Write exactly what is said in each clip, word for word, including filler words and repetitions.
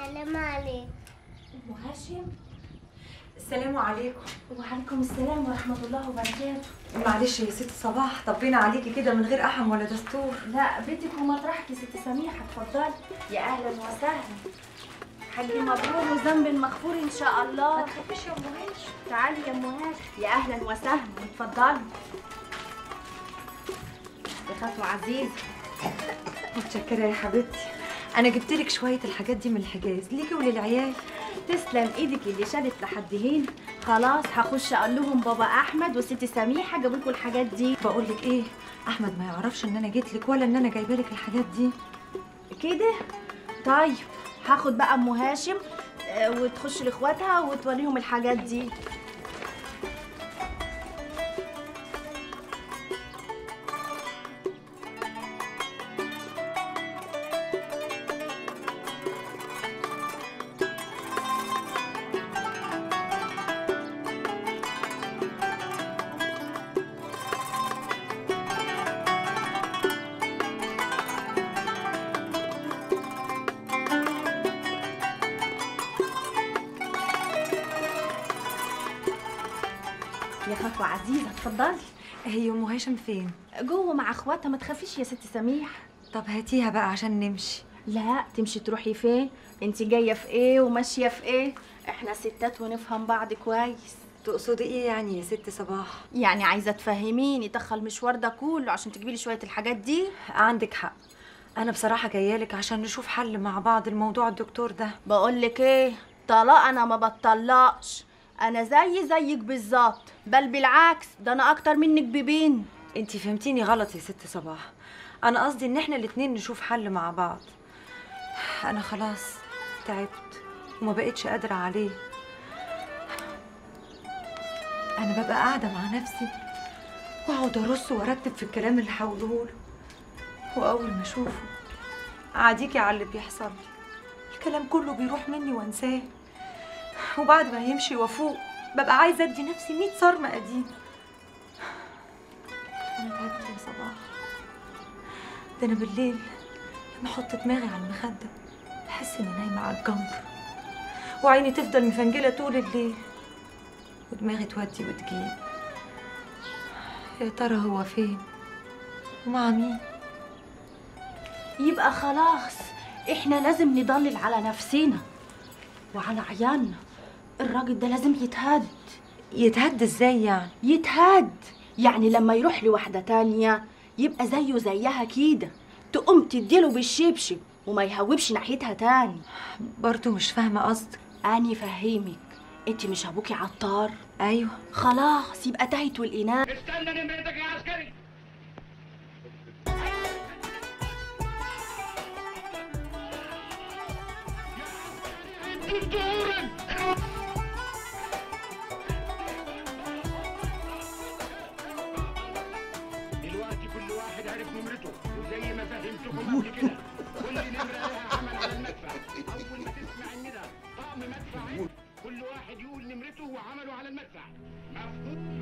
السلام عليكم. ام هاشم. السلام عليكم. وعليكم السلام ورحمه الله وبركاته. معلش يا ست صباح، طبينا عليكي كده من غير احم ولا دستور. لا بيتك ومطرحك يا ست سميحه، اتفضلي. يا اهلا وسهلا. حج مبرور وذنب مغفور ان شاء الله. ما تخافيش يا ام هاشم. تعالي يا ام هاشم. يا اهلا وسهلا، اتفضلي. يا خطوه عزيزه. متشكره يا حبيبتي. انا جبت لك شويه الحاجات دي من الحجاز ليكي وللعيال. تسلم ايدك اللي شالت لحد هنا. خلاص هخش اقول لهم بابا احمد وست سميحه جابوا لكم الحاجات دي. بقول لك ايه، احمد ما يعرفش ان انا جيت لك ولا ان انا جايبه لك الحاجات دي كده. طيب هاخد بقى ام هاشم وتخش لاخواتها وتوريهم الحاجات دي. يا خطوة عزيزة اتفضلي. هي ام هاشم فين؟ جوه مع اخواتها، ما تخافيش يا ست سميح. طب هاتيها بقى عشان نمشي. لا تمشي تروحي فين؟ انت جايه في ايه وماشيه في ايه؟ احنا ستات ونفهم بعض كويس. تقصدي ايه يعني يا ست صباح؟ يعني عايزه تفهميني دخل المشوار ده كله عشان تجيبي لي شويه الحاجات دي؟ عندك حق. انا بصراحه جايه لك عشان نشوف حل مع بعض الموضوع الدكتور ده. بقول لك ايه، طلاق انا ما بطلقش. انا زي زيك بالظبط، بل بالعكس ده انا اكتر منك ببين. انتي فهمتيني غلط يا ست صباح. انا قصدي ان احنا الاتنين نشوف حل مع بعض. انا خلاص تعبت وما بقتش قادره عليه. انا ببقى قاعده مع نفسي واقعد ارص وارتب في الكلام اللي هقوله له، واول ما اشوفه اعديكي على اللي بيحصل لي، الكلام كله بيروح مني وانساه، وبعد ما يمشي وافوق ببقى عايزه ادي نفسي مية صرمه قديمه. انا تعبت يا صباح. ده انا بالليل لما احط دماغي على المخده بحس اني نايمه على الجمر، وعيني تفضل مفنجله طول الليل، ودماغي تودي وتجيب. يا ترى هو فين ومع مين؟ يبقى خلاص احنا لازم نضلل على نفسنا وعلى عيالنا. الراجل ده لازم يتهد. يتهد ازاي يعني؟ يتهد يعني لما يروح لواحدة تانية يبقى زيه زيها كده، تقوم تديله بالشبشب وما يهوبش ناحيتها تاني. برضو مش فاهمة قصدك. أني فهمك. انت مش ابوكي عطار؟ ايوه. خلاص يبقى تهت والإناء. استنى نمرتك يا عسكري. دلوقتي كل واحد عرف نمرته، وزي ما فهمتكم قبل كده كل نمرة لها عمل على المدفع. أول ما تسمع الندى طقم مدفع كل واحد يقول نمرته وعمله على المدفع. مفهوم؟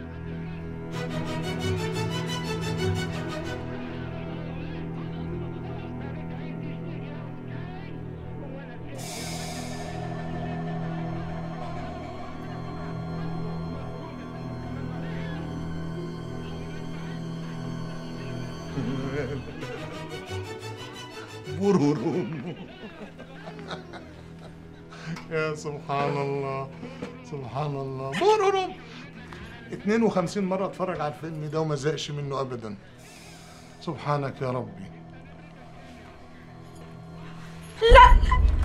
برورم. يا سبحان الله سبحان الله. برورم اتنين وخمسين مرة اتفرج على الفيلم ده وما زهقش منه أبدا. سبحانك يا ربي. لا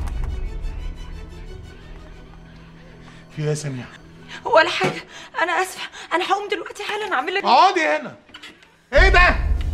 في يا سميح؟ ولا حاجة، أنا آسفة. أنا هقوم دلوقتي حالا أعمل لك. اقعدي هنا. إيه ده؟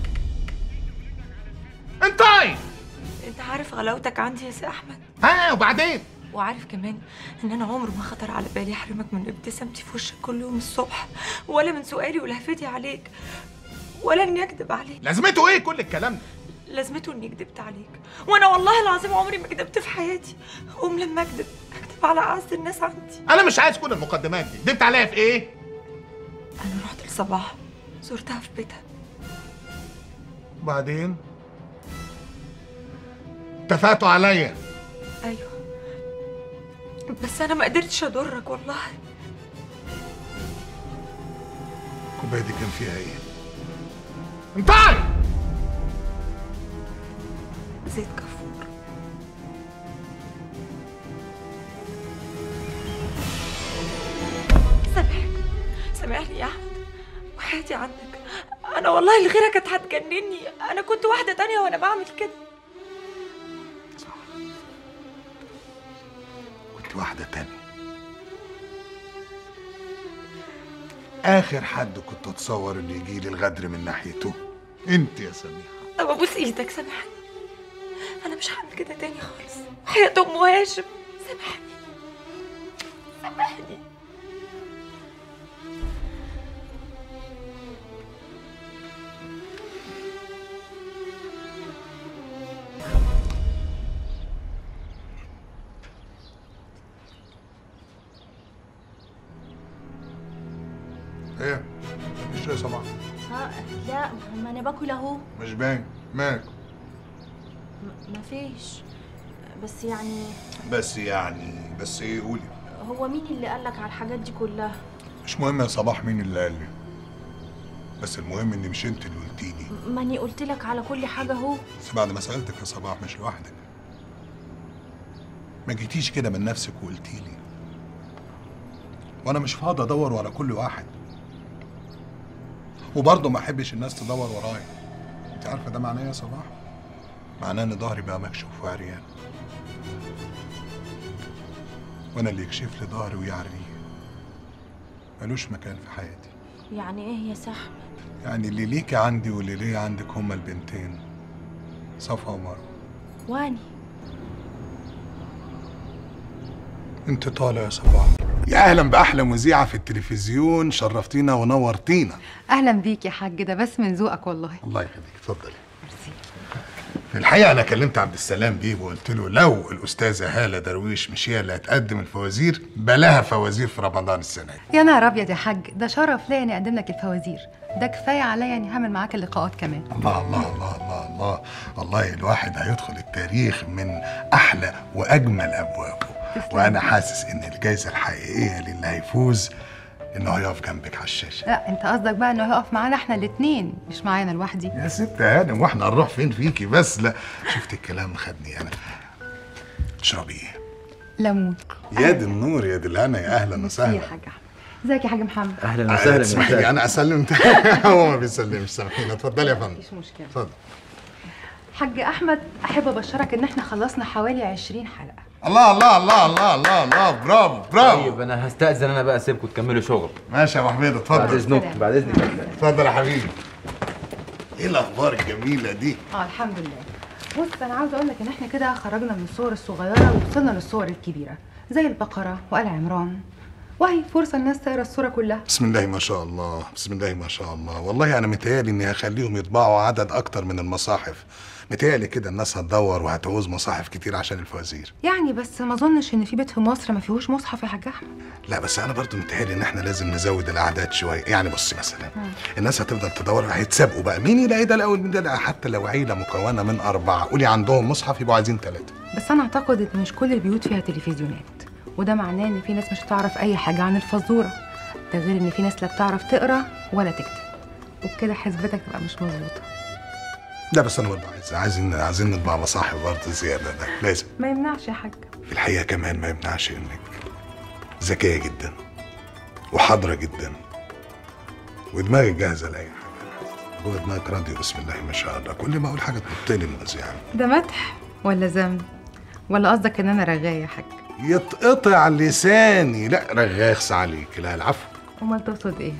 انتي أنت عارف غلاوتك عندي يا سي أحمد. ها وبعدين؟ وعارف كمان إن أنا عمره ما خطر على بالي أحرمك من ابتسامتي في وشك كل يوم الصبح، ولا من سؤالي ولهفتي عليك، ولا إني أكذب عليك. لازمته إيه كل الكلام ده؟ لازمته إني كدبت عليك، وأنا والله العظيم عمري ما كدبت في حياتي. قوم لما أكذب أكذب على أعز الناس عندي. أنا مش عايز كل المقدمات دي. كدبت عليا في إيه؟ أنا رحت لصباح زرتها في بيتها. وبعدين؟ اتفقتوا عليا. أيوه بس انا ما قدرتش اضرك والله. الكوبايه دي كان فيها ايه؟ انتهي. زيت كافور. سامحني سامحني يا احمد، وحياتي عندك انا والله اللي غيرك كانت هتجنني. انا كنت واحده تانية وانا بعمل كده. صح، كنت واحده تانية. اخر حد كنت اتصور ان يجي لي الغدر من ناحيته انت يا سميحه. طب ابوس ايدك سامحني، انا مش هعمل كده تاني خالص. وحياة ام هاشم سامحني سامحني. ايه؟ مش يا صباح؟ ها لا، ما انا باكل اهو. مش باين مالك؟ م- مفيش، بس يعني. بس يعني بس ايه؟ قولي. هو مين اللي قالك على الحاجات دي كلها؟ مش مهم يا صباح مين اللي قال لي، بس المهم ان مش انت اللي قلتي لي. ماني قلت لك على كل حاجه اهو. بس بعد ما سالتك يا صباح مش لوحدك، ما جيتيش كده من نفسك وقلتي لي، وانا مش فاضي ادور ورا كل واحد، وبرضه ما احبش الناس تدور ورايا. انت عارفه ده معناه ايه يا صباح؟ معناه ان ظهري بقى مكشوف وعريان، وانا اللي يكشف لي ظهري ويعريه ملوش مكان في حياتي. يعني ايه يا صاحبي؟ يعني اللي ليكي عندي واللي ليا عندك هما البنتين صفا ومروه. واني انت طالع يا صباح. يا اهلا باحلى مذيعه في التلفزيون، شرفتينا ونورتينا. اهلا بيك يا حاج، ده بس من ذوقك والله. الله يخليك، اتفضلي. في الحقيقه انا كلمت عبد السلام بيه وقلت له لو الاستاذه هاله درويش مش هي اللي هتقدم الفوازير بلاها فوازير في رمضان السنه دي. يا نهار ابيض يا حاج، ده شرف ليا اني اقدم لك الفوازير، ده كفايه عليا اني هعمل معاك اللقاءات كمان. الله الله الله الله الله والله الواحد هيدخل التاريخ من احلى واجمل ابوابه. وانا حاسس ان الجائزه الحقيقيه للي هيفوز انه هيقف جنبك على الشاشه. لا انت قصدك بقى انه هيقف معانا احنا الاثنين مش معانا لوحدي. يا ست هانم واحنا هنروح فين فيكي بس؟ لا شفت الكلام خدني انا. تشربي ايه؟ ليمون. يا دي النور يا دي الهنا، يا اهلا وسهلا. يا حاج احمد. ازيك يا حاج محمد؟ اهلا وسهلا. اسمحي انا اسلم. هو ما بيسلمش، سامحيني. اتفضلي يا فندم. مفيش مشكله. اتفضل. حاج احمد، احب ابشرك ان احنا خلصنا حوالي عشرين حلقه. الله الله الله الله الله الله، برافو برافو. طيب انا هستأذن انا بقى، اسيبكم تكملوا شغل. ماشي يا ابو حميد، اتفضل. بعد اذنك بعد اذنك. اتفضل يا حبيبي. ايه الاخبار الجميله دي؟ اه الحمد لله. بص انا عاوزه اقول لك ان احنا كده خرجنا من الصور الصغيره ووصلنا للصور الكبيره زي البقره وآل عمران، وهي فرصه الناس تقرا الصوره كلها. بسم الله ما شاء الله، بسم الله ما شاء الله. والله انا متهيألي اني هخليهم يطبعوا عدد اكتر من المصاحف. متهيألي كده الناس هتدور وهتعوز مصاحف كتير عشان الفوازير. يعني بس ما اظنش ان في بيت في مصر ما فيهوش مصحف يا حاج احمد. لا بس انا برضو متهيألي ان احنا لازم نزود الاعداد شويه. يعني بصي مثلا الناس هتفضل تدور، هيتسابقوا بقى مين يلاقي ده الاول من ده. لا حتى لو عيله مكونه من اربعه قولي عندهم مصحف يبقوا عايزين ثلاثه. بس انا اعتقد ان مش كل البيوت فيها تلفزيونات، وده معناه ان في ناس مش هتعرف اي حاجه عن الفزوره، ده غير ان في ناس لا بتعرف تقرا ولا تكتب، وبكده حسبتك تبقى مش مظبوطه. لا بس انا برضه عايز عايزين عايزين نطبع مصاحف برضه زياده، ده لازم. ما يمنعش يا حاج. في الحقيقه كمان ما يمنعش انك ذكيه جدا وحاضره جدا ودماغك جاهزه لاي حاجه. جوه دماغك راديو بسم الله ما شاء الله، كل ما اقول حاجه تحط لي المذيع. ده مدح ولا ذم؟ ولا قصدك ان انا رغايه يا حاج؟ يتقطع لساني. لا رغاخس عليك. لا العفو. امال تقصد ايه؟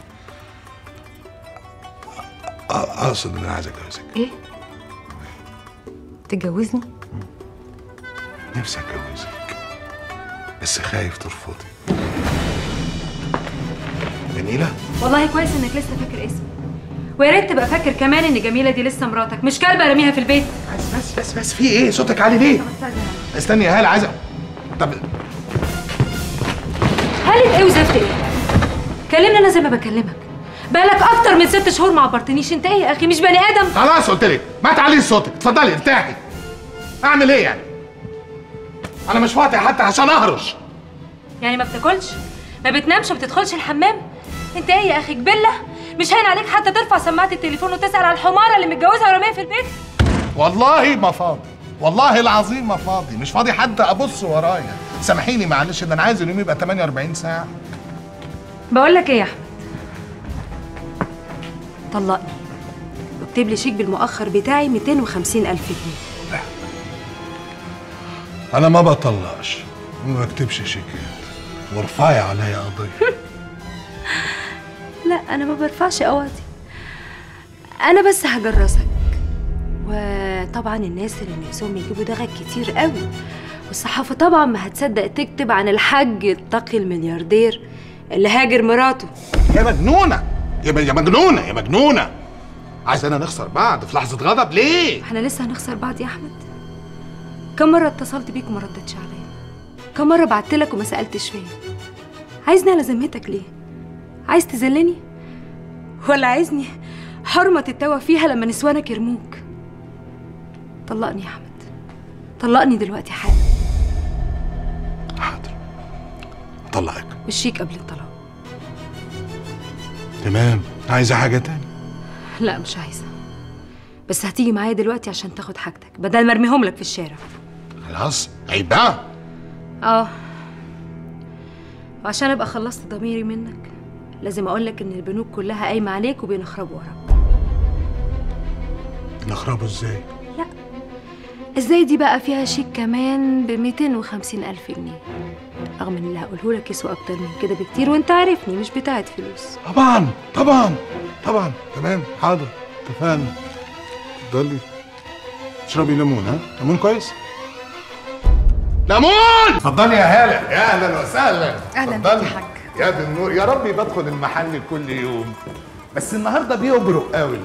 اقصد ان انا عايز اتجوزك. ايه؟ تتجوزني؟ نفسي اتجوزك بس خايف ترفضي. جميلة؟ والله كويس انك لسه فاكر اسمي، ويا ريت تبقى فاكر كمان ان جميلة دي لسه مراتك مش كلبة رميها في البيت. بس بس بس بس في ايه؟ صوتك عالي ليه؟ استني يا هالة عايزة. طب هالة ايه وزفت ايه؟ كلمني انا زي ما بكلمك، بقالك اكتر من ست شهور ما عبرتنيش. انت ايه يا اخي مش بني ادم؟ خلاص قلت لك ما تعليش صوتك، اتفضلي ارتاحي. اعمل ايه يعني؟ انا مش فاضي حتى عشان اهرش. يعني ما بتاكلش؟ ما بتنامش؟ ما بتدخلش الحمام؟ انت ايه يا اخي جبله؟ مش هين عليك حتى ترفع سماعه التليفون وتسال على الحماره اللي متجوزها ورميها في البيت؟ والله ما فاضي، والله العظيم ما فاضي، مش فاضي حتى ابص ورايا. سامحيني معلش، ده انا عايز اليوم يبقى ثمانية وأربعين ساعه. بقول لك ايه يا احمد، طلقني واكتب لي شيك بالمؤخر بتاعي مئتين وخمسين ألف جنيه. انا ما بطلقش وما بكتبش شيكات، وارفعي عليا قضيه. لا انا ما برفعش قواضي، انا بس هجرسك. وطبعا الناس اللي نفسهم يجيبوا دغك كتير قوي، والصحافه طبعا ما هتصدق تكتب عن الحاج التقي الملياردير اللي هاجر مراته. يا مجنونه يا م- يا مجنونه يا مجنونه، عايزانا نخسر بعض في لحظه غضب ليه؟ احنا لسه هنخسر بعض يا احمد؟ كم مره اتصلت بيك وما ردتش عليا؟ كم مره بعت لك وما سالتش فيا؟ عايزني على ذمتك ليه؟ عايز تذلني ولا عايزني حرمه تتوه فيها لما نسوانك يرموك؟ طلقني يا احمد، طلقني دلوقتي حالا. حاضر اطلقك والشيك قبل الطلاق. تمام. عايزه حاجه تاني؟ لا مش عايزه، بس هتيجي معايا دلوقتي عشان تاخد حاجتك بدل ما ارميهم لك في الشارع. خلاص عيب بقى. اه، وعشان ابقى خلصت ضميري منك لازم اقول لك ان البنوك كلها قايمه عليك وبينخربوا وراك. نخربه ازاي؟ لا ازاي دي بقى فيها شيك كمان ب مئتين وخمسين ألف جنيه، رغم ان اللي هقوله لك يسوى اكتر من كده بكتير، وانت عارفني مش بتاعت فلوس. طبعا طبعا طبعا. تمام حاضر اتفقنا. اتفضلي اشربي ليمون. ها ليمون كويس؟ ليمون. اتفضلي يا هاله. يا اهلا وسهلا. أهلاً اتفضلي. بيك يا حاج. يا دي النور، يا ربي بدخل المحل كل يوم، بس النهارده بيبرق قوي.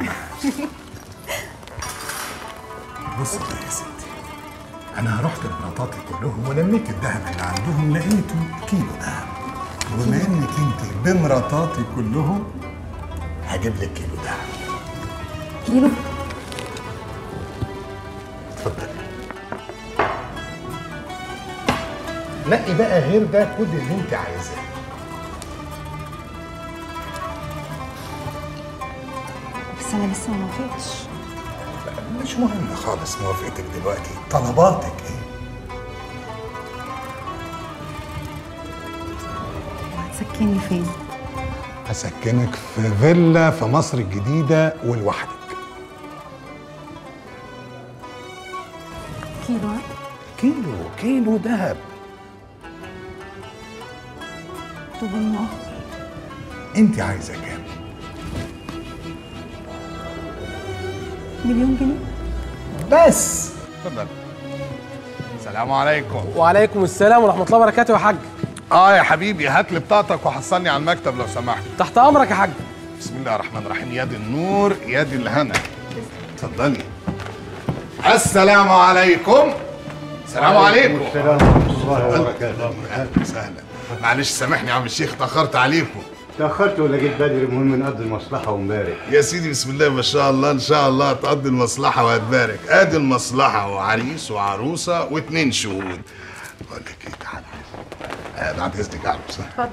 بص بقى يا ستي، انا رحت لمراتاتي كلهم ولميت الذهب اللي عندهم لقيته كيلو ذهب، وبما انك انت بمراتاتي كلهم هجيب لك كيلو ذهب. كيلو؟ اتفضلي. نقي بقى غير ده كل اللي انت عايزاه. بس انا لسه ما وافقتش. مش مهم خالص موافقتك دلوقتي، طلباتك ايه؟ هتسكني فين؟ هسكنك في فيلا في مصر الجديدة ولوحدك. كيلو؟ ها؟ كيلو كيلو دهب. طب المؤخر؟ انت عايزة كام؟ مليون جنيه؟ بس. اتفضل. السلام عليكم. وعليكم السلام ورحمة الله وبركاته يا حاج. اه يا حبيبي، هات لي بطاقتك وحصلني على المكتب لو سمحت. تحت أمرك يا حاج. بسم الله الرحمن الرحيم. يا دي النور يا دي الهنا. اتفضلي. السلام عليكم. السلام عليكم. السلام ورحمة الله وبركاته. اهلا وسهلا. معلش سامحني يا عم الشيخ، تاخرت عليكم. تأخرت ولا جيت بدري؟ المهم نقضي المصلحة ونبارك. يا سيدي بسم الله ما شاء الله، ان شاء الله تقضي المصلحة وهتبارك. ادي المصلحة وعريس وعروسة واتنين شهود. بقول لك ايه، تعالى. آه بعد اذنك يا عروسة. اتفضل.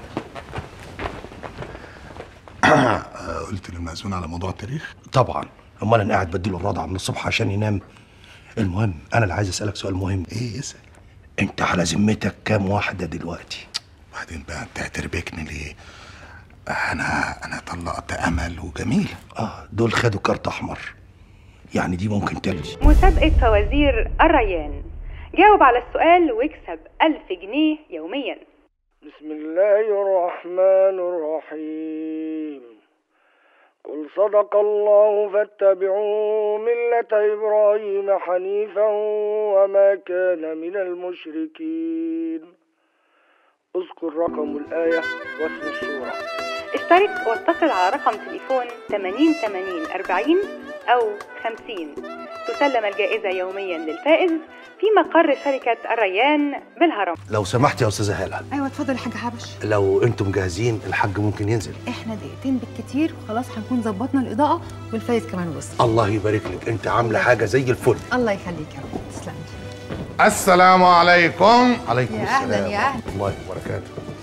آه قلت للمأذون على موضوع التاريخ؟ طبعا، امال انا قاعد بديله الرضع من الصبح عشان ينام. المهم انا اللي عايز اسالك سؤال مهم. ايه اسال. انت على ذمتك كام واحده دلوقتي؟ بعدين بقى انت هتربكني ليه؟ انا انا طلقت امل وجميله. اه دول خدوا كارت احمر، يعني دي ممكن تلجي. مسابقة فوازير الريان، جاوب على السؤال واكسب ألف جنيه يوميا. بسم الله الرحمن الرحيم. قل صدق الله فاتبعوا ملة إبراهيم حنيفا وما كان من المشركين. اذكر رقم الآية واسم السورة. اشترك واتصل على رقم تليفون ثمانين ثمانين أربعين أو خمسين. تسلم الجائزة يوميا للفائز في مقر شركة الريان بالهرم. لو سمحت يا استاذه هاله. ايوه اتفضل يا حاج حبش. لو انتم جاهزين الحاج ممكن ينزل. احنا دقيقتين بالكتير وخلاص هنكون ظبطنا الاضاءه والفايز كمان وصل. الله يبارك لك، انت عامله حاجه زي الفل. الله يخليك يا رب. تسلم. السلام عليكم. عليكم يا السلام أهلاً، يا أهلاً. ورحمه الله وبركاته.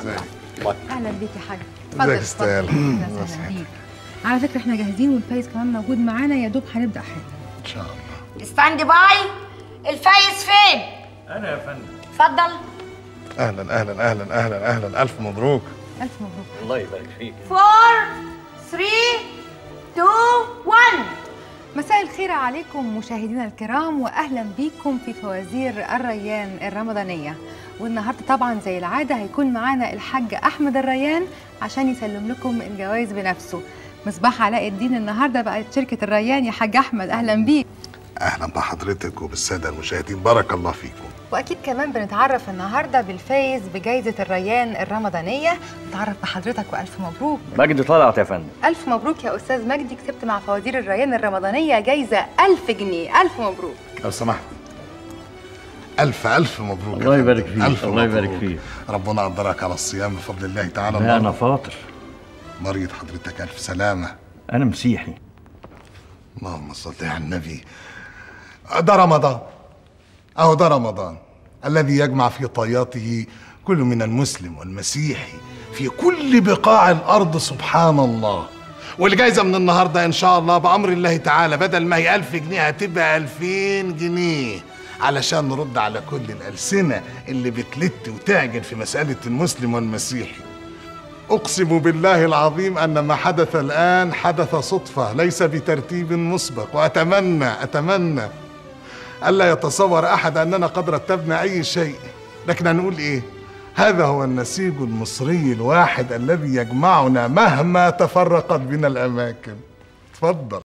الله. اهلا بيك يا حاج. ازيك يا استاذ؟ اهلا وسهلا بيك. على فكره احنا جاهزين والفايز كمان موجود معانا، يا دوب هنبدا حاجه ان شاء الله. ستاند باي. الفايز فين؟ انا يا فندم. اتفضل. اهلا اهلا اهلا اهلا اهلا، الف مبروك. الف مبروك. الله يبارك فيك. فور ثري تو ون. مساء الخير عليكم مشاهدينا الكرام، واهلا بيكم في فوازير الريان الرمضانيه. والنهارده طبعا زي العاده هيكون معانا الحاج احمد الريان عشان يسلم لكم الجوائز بنفسه. مصباح علاء الدين النهارده بقت شركه الريان. يا حاج احمد اهلا بيك. اهلا بحضرتك وبالساده المشاهدين، بارك الله فيكم. واكيد كمان بنتعرف النهارده بالفايز بجائزه الريان الرمضانيه. نتعرف بحضرتك والف مبروك. مجدي طلعت يا فندم. الف مبروك يا استاذ مجدي، كسبت مع فوازير الريان الرمضانيه جايزه ألف جنيه. الف مبروك. لو سمحت. الف الف مبروك. الله يبارك فيك. الف الله مبروك. يبارك فيك. ربنا قدرك على الصيام بفضل الله تعالى. لا انا فاطر. مريض حضرتك، الف سلامه. انا مسيحي. اللهم صل على النبي. ده رمضان، اهو ده رمضان الذي يجمع في طياته كل من المسلم والمسيحي في كل بقاع الارض. سبحان الله. والجائزه من النهارده ان شاء الله بامر الله تعالى بدل ما هي ألف جنيه هتبقى ألفين جنيه، علشان نرد على كل الالسنه اللي بتلت وتعجن في مساله المسلم والمسيحي. اقسم بالله العظيم ان ما حدث الان حدث صدفه ليس بترتيب مسبق، واتمنى اتمنى ألا يتصور أحد أننا قد رتبنا أي شيء، لكن هنقول إيه؟ هذا هو النسيج المصري الواحد الذي يجمعنا مهما تفرقت بنا الأماكن. تفضل.